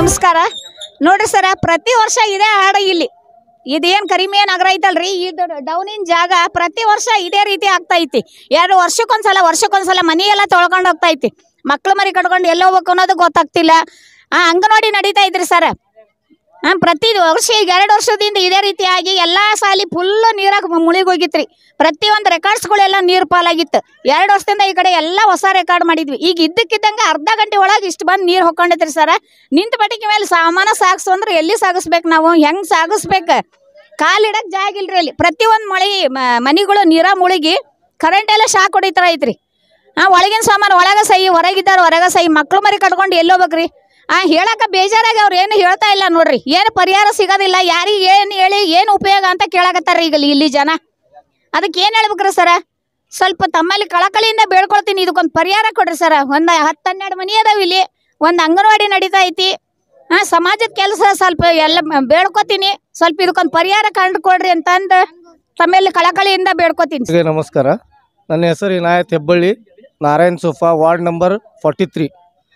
ನಮಸ್ಕಾರ ನೋಡ್ರಿ ಸರ, ಪ್ರತಿ ವರ್ಷ ಇದೇ ಹಾಡು ಇಲ್ಲಿ ಇದೇನು ಕರಿಮೆ ನಗರ ಐತಲ್ರಿ, ಇದು ಡೌನಿನ ಜಾಗ ಪ್ರತಿ ವರ್ಷ ಇದೇ ರೀತಿ ಆಗ್ತಾ ಐತಿ. 2 ವರ್ಷಕ್ಕೊಂದ್ಸಲ ಮನಿ ಎಲ್ಲ ತೊಳ್ಕೊಂಡು ಹೋಗ್ತಾ ಐತಿ. ಮಕ್ಳು ಮರಿ ಕಟ್ಕೊಂಡು ಎಲ್ಲಿ ಹೋಗ್ಬೇಕು ಅನ್ನೋದು ಗೊತ್ತಾಗ್ತಿಲ್ಲ. ಅಂಗನವಾಡಿ ನಡೀತಾ ಇದ್ರಿ ಸರ. ಪ್ರತಿ ವರ್ಷ ಈಗ 2 ವರ್ಷದಿಂದ ಇದೇ ರೀತಿಯಾಗಿ ಎಲ್ಲ ಸಾಲಿ ಫುಲ್ ನೀರಾಗ ಮುಳುಗೋಗಿತ್ರಿ. ಪ್ರತಿಯೊಂದು ರೆಕಾರ್ಡ್ಸ್ಗಳೆಲ್ಲ ನೀರು ಪಾಲಾಗಿತ್ತು. 2 ವರ್ಷದಿಂದ ಈ ಕಡೆ ಎಲ್ಲ ಹೊಸ ರೆಕಾರ್ಡ್ ಮಾಡಿದ್ವಿ. ಈಗ ಇದ್ದಕ್ಕಿದ್ದಂಗೆ ಅರ್ಧ ಗಂಟೆ ಒಳಗೆ ಇಷ್ಟು ಬಂದು ನೀರು ಹೊಕ್ಕೊಂಡೈತ್ರಿ ಸರ. ನಿಂತ ಬಟಿಕೆ ಮೇಲೆ ಸಾಮಾನ ಸಾಗಿಸು ಅಂದ್ರೆ ಎಲ್ಲಿ ಸಾಗಿಸ್ಬೇಕು, ನಾವು ಹೆಂಗೆ ಸಾಗಿಸ್ಬೇಕು? ಕಾಲಿಡಕ್ಕೆ ಜಾಗ ಇಲ್ರಿ ಅಲ್ಲಿ. ಪ್ರತಿಯೊಂದು ಮನೆಗಳು ನೀರ ಮುಳುಗಿ ಕರೆಂಟ್ ಎಲ್ಲ ಶಾಕ್ ಹೊಡಿತಾರ ಐತ್ರಿ. ಒಳಗಿನ ಸಾಮಾನು ಒಳಗೆ ಸೈ, ಹೊರಗಿದ್ದಾರ ಹೊರಗೆ ಸೈ. ಮಕ್ಳು ಮರಿ ಕಟ್ಕೊಂಡು ಎಲ್ಲಿ ಹೋಗ್ಬೇಕ್ರಿ? ಹೇಳಕ್ಕೆ ಬೇಜಾರಾಗಿ ಅವ್ರು ಏನು ಹೇಳ್ತಾ ಇಲ್ಲ ನೋಡ್ರಿ. ಏನು ಪರಿಹಾರ ಸಿಗೋದಿಲ್ಲ. ಯಾರಿಗೆ ಏನು ಹೇಳಿ ಏನು ಉಪಯೋಗ ಅಂತ ಕೇಳಕತ್ತಾರ ಈಗ ಇಲ್ಲಿ ಜನ. ಅದಕ್ಕೆ ಏನು ಹೇಳ್ಬೇಕ್ರಿ ಸರ? ಸ್ವಲ್ಪ ತಮ್ಮಲ್ಲಿ ಕಳಕಳಿಯಿಂದ ಬೇಡ್ಕೊಳ್ತೀನಿ, ಇದಕ್ಕೊಂದು ಪರಿಹಾರ ಕೊಡ್ರಿ ಸರ. ಒಂದು 10-12 ಮನೆ ಅದಾವ ಇಲ್ಲಿ, ಒಂದು ಅಂಗನವಾಡಿ ನಡೀತಾ ಐತಿ. ಸಮಾಜದ ಕೆಲಸ ಸ್ವಲ್ಪ ಎಲ್ಲ ಬೇಡ್ಕೊತೀನಿ, ಸ್ವಲ್ಪ ಇದಕ್ಕೊಂದು ಪರಿಹಾರ ಕಂಡುಕೊಡ್ರಿ ಅಂತಂದು ತಮ್ಮಲ್ಲಿ ಕಳಕಳಿಯಿಂದ ಬೇಡ್ಕೊತೀನಿ. ನಮಸ್ಕಾರ, ನನ್ನ ಹೆಸರು ಇನಾಯತ್ ಹೆಬ್ಬಳ್ಳಿ, ನಾರಾಯಣ್ ಸೋಫಾ, ವಾರ್ಡ್ ನಂಬರ್ 43.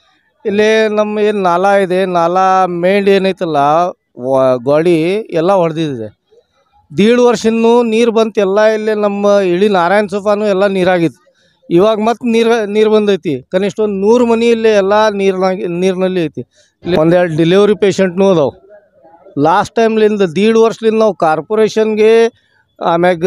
ಇಲ್ಲಿ ನಮ್ಮ ಏನು ನಾಲಾ ಇದೆ, ನಾಲಾ ಮೇಂಡ್ ಏನೈತಲ್ಲ ಗಾಡಿ ಎಲ್ಲ ಹೊಡೆದಿದೆ. 1.5 ವರ್ಷನೂ ನೀರು ಬಂತು ಎಲ್ಲ. ಇಲ್ಲಿ ನಮ್ಮ ಇಳಿ ನಾರಾಯಣ್ ಸೋಫಾನು ಎಲ್ಲ ನೀರಾಗಿತ್ತು. ಇವಾಗ ಮತ್ತೆ ನೀರು ಬಂದೈತಿ. ಕನಿಷ್ಠ ಒಂದು 100 ಮನೆ ಇಲ್ಲಿ ಎಲ್ಲ ನೀರಿನಲ್ಲಿ ಐತಿ. ಇಲ್ಲಿ 1-2 ಡೆಲಿವರಿ ಪೇಷಂಟ್ನೂ ಅದಾವೆ. ಲಾಸ್ಟ್ ಟೈಮ್ಲಿಂದ 1.5 ವರ್ಷದಿಂದ ನಾವು ಕಾರ್ಪೊರೇಷನ್ಗೆ ಆಮ್ಯಾಗ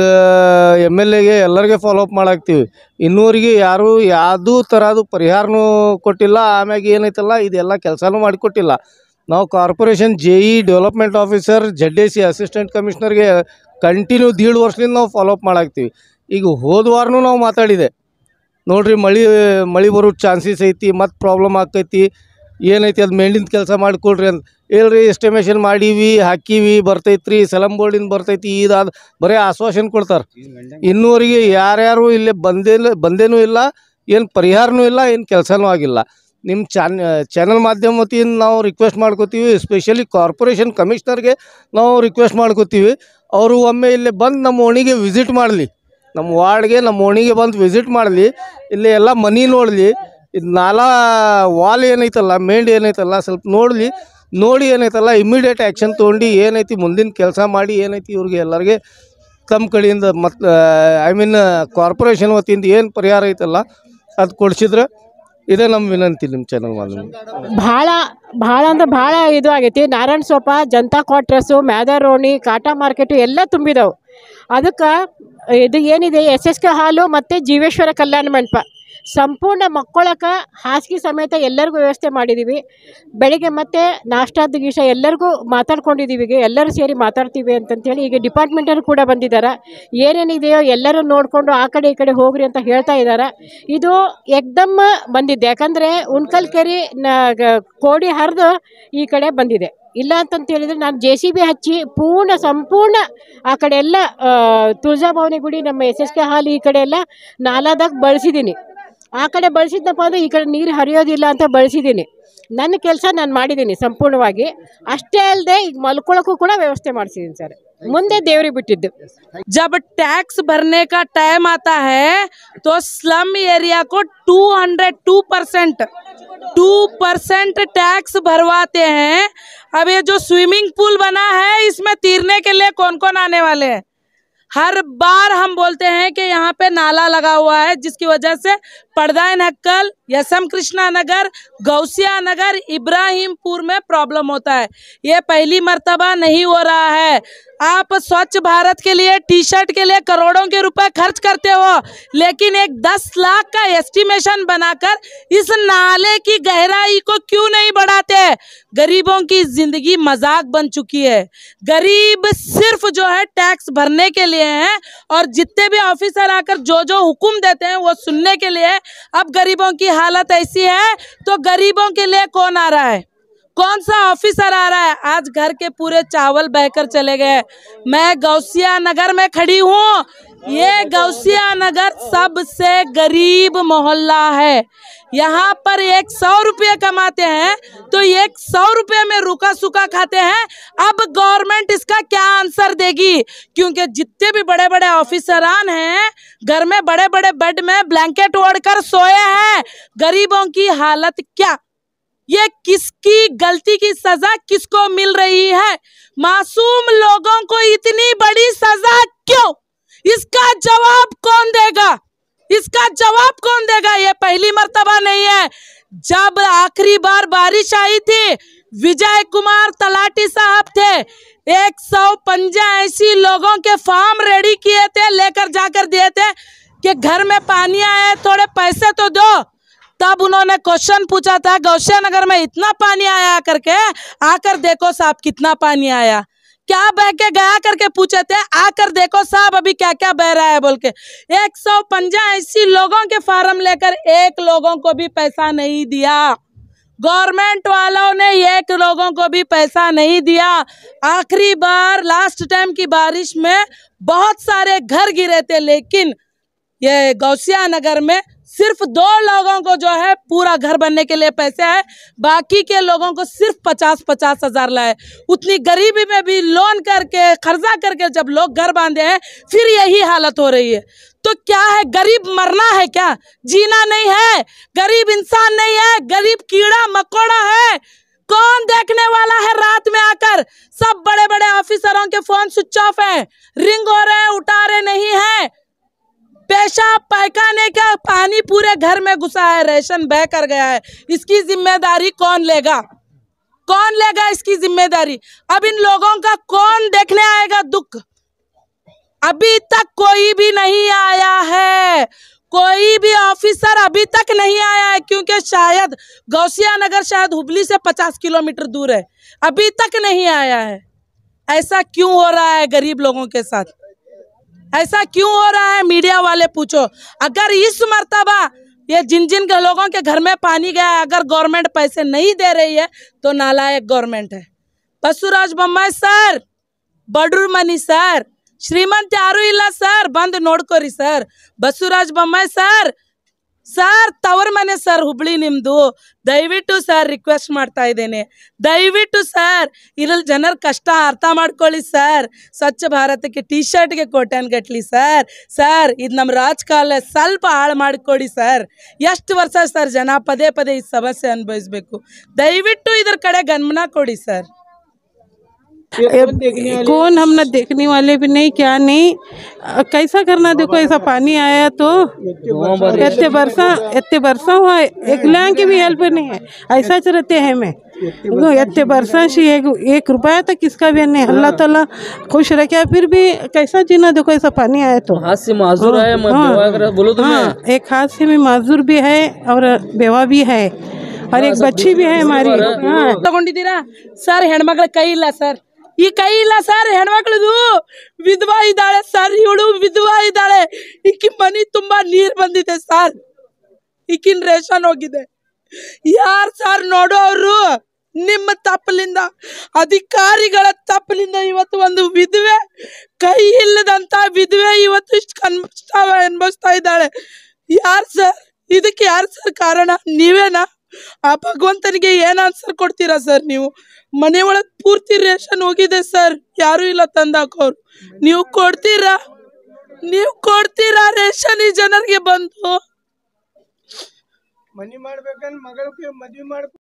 MLAಗೆ ಎಲ್ಲರಿಗೆ ಫಾಲೋಅಪ್ ಮಾಡಾಕ್ತೀವಿ. ಇನ್ನೂರಿಗೆ ಯಾರೂ ಯಾವುದೂ ಥರದ್ದು ಪರಿಹಾರನೂ ಕೊಟ್ಟಿಲ್ಲ. ಆಮ್ಯಾಗ ಏನೈತಲ್ಲ ಇದೆಲ್ಲ ಕೆಲಸನೂ ಮಾಡಿಕೊಟ್ಟಿಲ್ಲ. ನಾವು corporation JE development officer ZAC assistant ಕಮಿಷನರ್ಗೆ ಕಂಟಿನ್ಯೂ 1.5 ವರ್ಷದಿಂದ ನಾವು ಫಾಲೋಅಪ್ ಮಾಡಾಕ್ತೀವಿ. ಈಗ ಹೋದ ವಾರನೂ ನಾವು ಮಾತಾಡಿದೆ ನೋಡ್ರಿ, ಮಳೆ ಬರೋ ಚಾನ್ಸಸ್ ಐತಿ, ಮತ್ತು ಪ್ರಾಬ್ಲಮ್ ಆಕೈತಿ, ಏನೈತಿ ಅದು ಮೇಂಡಿನ ಕೆಲಸ ಮಾಡಿಕೊಡ್ರಿ ಅಂತ ಹೇಳ್ರಿ. ಎಸ್ಟಿಮೇಷನ್ ಮಾಡೀವಿ, ಹಾಕೀವಿ, ಬರ್ತೈತ್ರಿ, ಸಲಂ ಬೋರ್ಡಿಂದ ಬರ್ತೈತಿ, ಇದಾದ ಬರೀ ಆಶ್ವಾಸನೆ ಕೊಡ್ತಾರೆ. ಇನ್ನೂರಿಗೆ ಯಾರ್ಯಾರು ಇಲ್ಲಿ ಬಂದೇನೂ ಇಲ್ಲ, ಏನು ಪರಿಹಾರನೂ ಇಲ್ಲ, ಏನು ಕೆಲಸನೂ ಆಗಿಲ್ಲ. ನಿಮ್ಮ ಚಾನಲ್ ಮಾಧ್ಯಮ ವತಿಯಿಂದ ನಾವು ರಿಕ್ವೆಸ್ಟ್ ಮಾಡ್ಕೋತೀವಿ. ಎಸ್ಪೆಷಲಿ ಕಾರ್ಪೊರೇಷನ್ ಕಮಿಷನರ್ಗೆ ನಾವು ರಿಕ್ವೆಸ್ಟ್ ಮಾಡ್ಕೋತೀವಿ, ಅವರು ಒಮ್ಮೆ ಇಲ್ಲಿ ಬಂದು ನಮ್ಮ ಓಣಿಗೆ ವಿಸಿಟ್ ಮಾಡಲಿ, ನಮ್ಮ ವಾರ್ಡ್ಗೆ ನಮ್ಮ ಓಣಿಗೆ ಬಂದು ವಿಸಿಟ್ ಮಾಡಲಿ, ಇಲ್ಲಿ ಎಲ್ಲ ಮನೆ ನೋಡಲಿ. ಇದು ನಾಲಾ ವಾಲ್ ಏನೈತಲ್ಲ, ಮೇಂಡ್ ಏನೈತಲ್ಲ ಸ್ವಲ್ಪ ನೋಡಿ ಏನೈತಲ್ಲ ಇಮ್ಮಿಡಿಯೇಟ್ ಆ್ಯಕ್ಷನ್ ತೊಗೊಂಡು ಏನೈತಿ ಮುಂದಿನ ಕೆಲಸ ಮಾಡಿ ಏನೈತಿ ಇವ್ರಿಗೆ ಎಲ್ಲರಿಗೆ ತಮ್ಮ ಕಡೆಯಿಂದ ಮತ್ತು ಕಾರ್ಪೊರೇಷನ್ ವತಿಯಿಂದ ಏನು ಪರಿಹಾರ ಐತಲ್ಲ ಅದು ಕೊಡಿಸಿದ್ರೆ ಇದೇ ನಮ್ಮ ವಿನಂತಿ ನಿಮ್ಮ ಚಾನಲ್ ಮಾಧ್ಯಮ. ಭಾಳ ಅಂದ್ರೆ ಭಾಳ ಇದು ಆಗೈತಿ. ನಾರಾಯಣ್ ಸೋಪಾ, ಜನತಾ ಕ್ವಾರ್ಟರ್ಸು, ಮ್ಯಾದರೋಣಿ, ಕಾಟಾ ಮಾರ್ಕೆಟು ಎಲ್ಲ ತುಂಬಿದವು. ಅದಕ್ಕೆ ಇದು ಏನಿದೆ SSK ಹಾಲು ಮತ್ತು ಜೀವೇಶ್ವರ ಕಲ್ಯಾಣ ಮಂಟಪ ಸಂಪೂರ್ಣ ಮಕ್ಕಳಕ್ಕೆ ಹಾಸಿಗೆ ಸಮೇತ ಎಲ್ಲರಿಗೂ ವ್ಯವಸ್ಥೆ ಮಾಡಿದ್ದೀವಿ. ಬೆಳಿಗ್ಗೆ ಮತ್ತು ನಾಷ್ಟಾದ ಗೀಷ ಎಲ್ಲರಿಗೂ ಮಾತಾಡ್ಕೊಂಡಿದ್ದೀವಿ. ಈಗ ಎಲ್ಲರೂ ಸೇರಿ ಮಾತಾಡ್ತೀವಿ ಅಂತಂತೇಳಿ ಈಗ ಡಿಪಾರ್ಟ್ಮೆಂಟರು ಕೂಡ ಬಂದಿದ್ದಾರೆ. ಏನೇನಿದೆಯೋ ಎಲ್ಲರೂ ನೋಡಿಕೊಂಡು ಆ ಕಡೆ ಈ ಕಡೆ ಹೋಗ್ರಿ ಅಂತ ಹೇಳ್ತಾ ಇದ್ದಾರೆ. ಇದು ಏಕ್ದಮ್ ಬಂದಿದ್ದೆ, ಯಾಕಂದರೆ ಉಣ್ಕಲ್ ಕೆರೆ ಕೋಡಿ ಹರಿದು ಈ ಕಡೆ ಬಂದಿದೆ. ಇಲ್ಲ ಅಂತಂತೇಳಿದರೆ ನಾನು JCB ಹಚ್ಚಿ ಸಂಪೂರ್ಣ ಆ ಕಡೆ ಎಲ್ಲ ತುಳಜಾಭವಾನಿ ಗುಡಿ, ನಮ್ಮ SSK ಹಾಲು ಈ ಕಡೆ ಎಲ್ಲ ನಾಲಾದಾಗ ಬಳಸಿದ್ದೀನಿ. ಆ ಕಡೆ ಬಳಸಿದ್ನಪ್ಪ ಅಂದರೆ ಈ ಕಡೆ ನೀರು ಹರಿಯೋದಿಲ್ಲ ಅಂತ ಬಳಸಿದ್ದೀನಿ. ನನ್ನ ಕೆಲಸ ನಾನು ಮಾಡಿದ್ದೀನಿ ಸಂಪೂರ್ಣವಾಗಿ. ಅಷ್ಟೇ ಅಲ್ಲದೆ ಈಗ ಮಲ್ಕೊಳ್ಳೋಕ್ಕೂ ಕೂಡ ವ್ಯವಸ್ಥೆ ಮಾಡಿಸಿದ್ದೀನಿ ಸರ್. ಮುಂದೆ ದೇವ್ರಿಗೆ ಬಿಟ್ಟಿದ್ದು. जब टैक्स भरने का टाइम आता है तो स्लम एरिया को 2% टैक्स भरवाते हैं। अब ये जो स्विमिंग पूल बना है इसमें तैरने के लिए कौन कौन आने वाले हैं? हर बार हम बोलते हैं कि यहाँ पे नाला लगा हुआ है, जिसकी वजह से पड़दाइन हक्कल, यसम कृष्णा नगर, गौसिया नगर, इब्राहिमपुर में प्रॉब्लम होता है। ये पहली मर्तबा नहीं हो रहा है। आप स्वच्छ भारत के लिए टी-शर्ट के लिए करोड़ों के रुपए खर्च करते हो, लेकिन एक 10 लाख का एस्टिमेशन बनाकर इस नाले की गहराई को क्यों नहीं बढ़ाते? गरीबों की जिंदगी मजाक बन चुकी है। गरीब सिर्फ जो है टैक्स भरने के लिए हैं, और जितने भी ऑफिसर आकर जो हुक्म देते हैं वो सुनने के लिए। अब गरीबों की हालत ऐसी है तो गरीबों के लिए कौन आ रहा है? कौन सा ऑफिसर आ रहा है? आज घर के पूरे चावल बहकर चले गए। मैं गौसिया नगर में खड़ी हूँ। ये गौसिया नगर सबसे गरीब मोहल्ला है। यहाँ पर 100 रुपये कमाते हैं तो 100 रुपये में रूखा सूखा खाते हैं। अब गवर्नमेंट इसका क्या आंसर देगी? क्योंकि जितने भी बड़े बड़े ऑफिसरान हैं घर में बड़े बड़े बेड में ब्लैंकेट ओढ़कर सोए हैं। गरीबों की हालत क्या? ये किसकी गलती की सजा किसको मिल रही है? मासूम लोगों को इतनी बड़ी सजा क्यों? इसका जवाब कौन देगा? इसका जवाब कौन देगा? ये पहली मर्तबा नहीं है। जब आखिरी बार बारिश आई थी, विजय कुमार तलाटी साहब थे, 185 लोगों के फॉर्म रेडी किए थे, लेकर जाकर दिए थे कि घर में पानी आया, थोड़े पैसे तो दो। तब उन्होंने क्वेश्चन पूछा था, गौसिया नगर में इतना पानी आया करके, आकर देखो साहब कितना पानी आया। क्या बह के गया करके पूछे थे, आकर देखो साहब अभी क्या क्या बह रहा है बोल के। 185 लोगों के फार्म लेकर एक लोगों को भी पैसा नहीं दिया। गवर्नमेंट वालों ने एक लोगों को भी पैसा नहीं दिया। आखिरी बार लास्ट टाइम की बारिश में बहुत सारे घर गिरे थे, लेकिन ये गौसिया नगर में सिर्फ 2 लोगों को जो है पूरा घर बनने के लिए पैसे है, बाकी के लोगों को सिर्फ 50-50 हजार लाए। उतनी गरीबी में भी लोन करके कर्जा करके जब लोग घर बांधे हैं, फिर यही हालत हो रही है। तो क्या है, गरीब मरना है क्या? जीना नहीं है? गरीब इंसान नहीं है, गरीब कीड़ा मकोड़ा है। कौन देखने वाला है? रात में आकर सब बड़े बड़े ऑफिसरों के फोन स्विच ऑफ है, रिंग हो रहे हैं, उठा रहे नहीं है। पेशाब पैखाने का पानी पूरे घर में घुसा है, रेशन बह कर गया है। इसकी जिम्मेदारी कौन लेगा? कौन लेगा इसकी जिम्मेदारी? अब इन लोगों का कौन देखने आएगा दुख? अभी तक कोई भी नहीं आया है, कोई भी ऑफिसर अभी तक नहीं आया है, क्योंकि शायद गौसिया नगर शायद हुबली से 50 किलोमीटर दूर है, अभी तक नहीं आया है। ऐसा क्यों हो रहा है गरीब लोगों के साथ? ऐसा क्यों हो रहा है? मीडिया वाले पूछो। अगर इस मर्तबा ये जिन जिन के लोगों के घर में पानी गया है, अगर गवर्नमेंट पैसे नहीं दे रही है तो नालायक गवर्नमेंट है। बसवराज बोम्माई सर, बडूर मनी सर, ಶ್ರೀಮಂತ ಯಾರು ಇಲ್ಲ ಸರ್, ಬಂದು ನೋಡ್ಕೋರಿ sir. Basavaraja Bommai sir, sir ತವರ ಮನೆ ಸರ್ ಹುಬ್ಳಿ ನಿಮ್ದು, ದಯವಿಟ್ಟು ಸರ್ ರಿಕ್ವೆಸ್ಟ್ ಮಾಡ್ತಾ ಇದ್ದೇನೆ, ದಯವಿಟ್ಟು ಸರ್ ಇರಲ್ಲಿ ಜನರ ಕಷ್ಟ ಅರ್ಥ ಮಾಡ್ಕೊಳ್ಳಿ ಸರ್. ಸ್ವಚ್ಛ ಭಾರತಕ್ಕೆ ಟಿ ಶರ್ಟ್ಗೆ ಕೋಟ್ಯಾನ್ ಗಟ್ಲಿ ಸರ್. ಸರ್ ಇದು ನಮ್ಮ ರಾಜಕಾಲ ಸ್ವಲ್ಪ ಹಾಳು ಮಾಡಿಕೊಡಿ ಸರ್. ಎಷ್ಟು ವರ್ಷ ಸರ್ ಜನ ಪದೇ ಪದೇ ಈ ಸಮಸ್ಯೆ ಅನುಭವಿಸಬೇಕು? ದಯವಿಟ್ಟು ಇದ್ರ ಕಡೆ ಗಮನ ಕೊಡಿ ಸರ್. कौन हम ना देखने वाले भी नहीं, क्या नहीं, कैसा करना? देखो ऐसा पानी आया तो इतने बरसा हुआ, एक लाख की भी हेल्प नहीं है। ऐसा रहते हैं मैं इतने बरसा से एक रुपया तक किसका भी नहीं। अल्लाह ताला खुश रखे, फिर भी कैसा जीना? देखो ऐसा पानी आया तो हाथ से माजूर है, बोलो तो हाँ, एक हाथ से भी माजूर भी है और बेवा भी है और एक बच्ची भी है हमारी। ತಗೊಂಡಿದ್ದೀರಾ ಸರ್? ಹೆಣ್ಮಕ್ಳ ಕೈ ಇಲ್ಲ ಸರ್, ಈ ಕೈ ಇಲ್ಲ ಸರ್ ಹೆಣ್ಮಕ್ಳದು. ವಿಧವಾ ಇದ್ದಾಳೆ ಸರ್, ಇವಳು ವಿಧವಾ ಇದ್ದಾಳೆ, ಈಕಿ ಮನಿ ತುಂಬಾ ನೀರ್ ಬಂದಿದೆ ಸರ್, ಈಕಿನ ರೇಷನ್ ಹೋಗಿದೆ. ಯಾರು ಸರ್ ನೋಡೋರು? ನಿಮ್ಮ ತಪ್ಪಲಿಂದ, ಅಧಿಕಾರಿಗಳ ತಪ್ಪಲಿಂದ ಇವತ್ತು ಒಂದು ವಿಧವೆ, ಕೈ ಇಲ್ಲದಂತ ವಿಧವೆ ಇವತ್ತು ಇಷ್ಟು ಕಷ್ಟ ಅನುಭವಿಸ್ತಾ ಇದ್ದಾಳೆ. ಯಾರು ಸರ್ ಇದಕ್ಕೆ? ಯಾರು ಸರ್ ಕಾರಣ? ನೀವೇನಾ? ಆ ಭಗವಂತನಿಗೆ ಏನ್ ಆನ್ಸರ್ ಕೊಡ್ತೀರಾ ಸರ್? ನೀವು ಮನೆ ಒಳಗ್ ಪೂರ್ತಿ ರೇಷನ್ ಹೋಗಿದೆ ಸರ್, ಯಾರು ಇಲ್ಲ ತಂದಾಕೋರು. ನೀವು ಕೊಡ್ತೀರಾ? ನೀವು ಕೊಡ್ತೀರಾ ರೇಷನ್ ಈ ಜನರಿಗೆ ಬಂದು? ಮನಿ ಮಾಡ್ಬೇಕಂದ್ ಮಗಳಿಗೆ ಮದ್ವಿ ಮಾಡ್ಕೊ